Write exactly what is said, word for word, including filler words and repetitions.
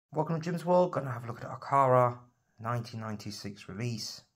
Welcome to Jim's World. Gonna have a look at Akara, nineteen ninety-six release.